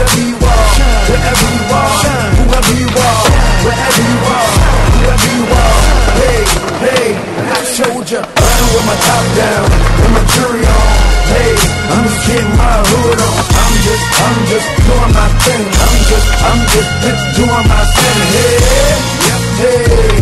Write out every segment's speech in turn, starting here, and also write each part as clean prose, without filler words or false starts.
wherever you are, wherever you are, whoever you are, wherever you are, whoever you are. Hey, hey, I told ya, riding with my top down, with my jury on. Hey, I'm just getting my hood on. I'm just doing my thing. I'm just doing my thing. Hey, hey,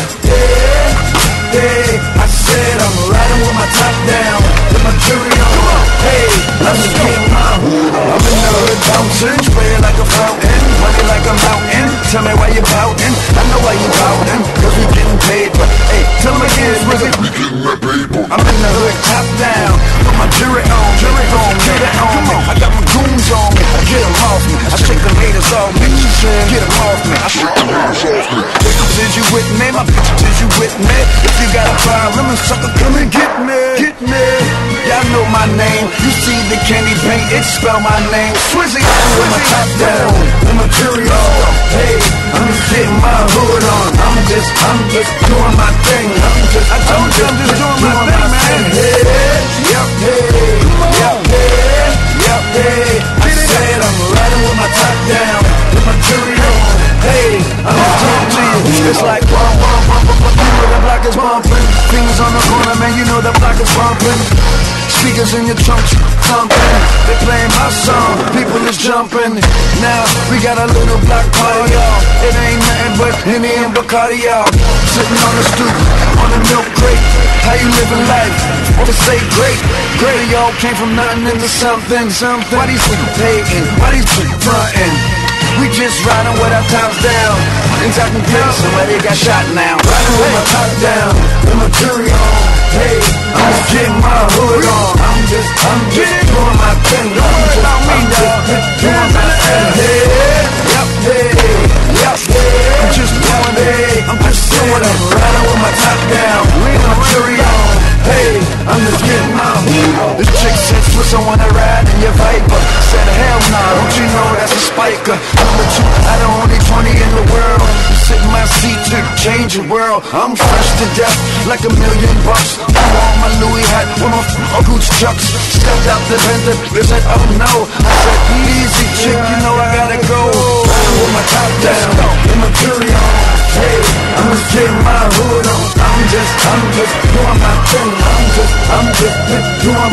hey. I said I'm riding with my top down, with my jury on. Hey, I'm just getting my hood on. I'm in the hood bouncing, spray like a fountain, money like a mountain. Tell me why you pouting. I know why you pouting, cause we getting paid. But hey, tell me again, nigga, we getting that paper. I'm in the hood top down, with my jury on, jury on, get it on me. I got my goons on me, I get them off me. I shake the haters off me, get them off me. I shake the haters off me. Bitches, is you with me? My bitches, is you with me? If you got a problem, and sucker, come and get me, get me. Y'all know my name, you see the candy paint, it spell my name. Swizzy, with my top down, with my jury on. Hey, I'm just getting my hood on. I'm just doing my thing. I told you I'm just doing my thing, man. Hey, yep, hey, yep, hey, yep, hey. I said I'm riding with my top down, with my jury on. Hey, I'm just talking to you. It's like bum, bum, bum, bum, bum. You know the block is bumping. Fingers on the corner, man. You know the block is bumping. Speakers in your trunk, thumping. They playing my song, people is jumping. Now we got a little block party, y'all. It ain't nothing but Henny and Bacardi, y'all. Sitting on the stoop, on a milk crate. How you living life? Wanna say great, great. Y'all came from nothing into something, something. Why these niggas hating? Why these niggas frontin'? We just riding with our tops down. And talking good, somebody got shot now. Riding with my top down, with my jury on. Hey, I'm just getting my hood on. I'm just doing my thing. I'm just doing my thing. Hey, yep, hey, yep, hey. I'm just doing it. I'm just doing it. Riding with my top down, with my jury on. Hey, I'm just getting my hood on. This chick said, Swiss, I wanna ride in your Viper. Said, hell nah, don't you know that's a spiker. Number 2, out of only 20 in the world. You sit in my seat to change the world. I'm fresh to death, like $1 million. I'm on my Louis hat, with my Gucci chucks. Stepped out the vendor, they said, oh no. I said, easy chick, you know I gotta go. Riding with my top down, with my jury on. Hey, I'm just getting my hood on. I'm just doing my thing. I'm just doing